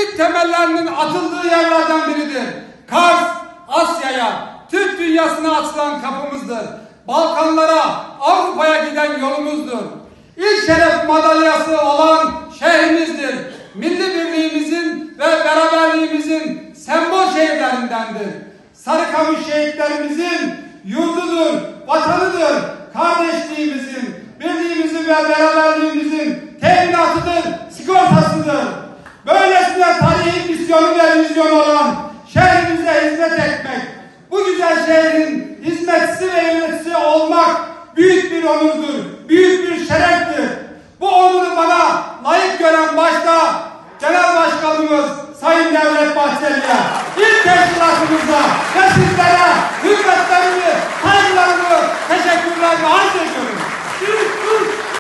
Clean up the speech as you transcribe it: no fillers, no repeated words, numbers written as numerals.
ilk temellerinin atıldığı yerlerden biridir. Kars, Asya'ya, Türk dünyasına açılan kapımızdır. Balkanlara, Avrupa'ya giden yolumuzdur. İlk şeref madalyası olan şehrimizdir. Milli birliğimizin ve beraberliğimizin sembol şehirlerindendir. Sarıkamış şehitlerimizin yurdudur, vatanıdır. Kardeşliğimizin, birliğimizin ve beraberliğimizin teminatıdır, sigortasıdır. Böylesine tarihi misyonu ve vizyonu olan şehrimize hizmet etmek, bu güzel şehrin hizmetçisi ve yöneticisi olmak büyük bir onurdur, büyük bir şereftir.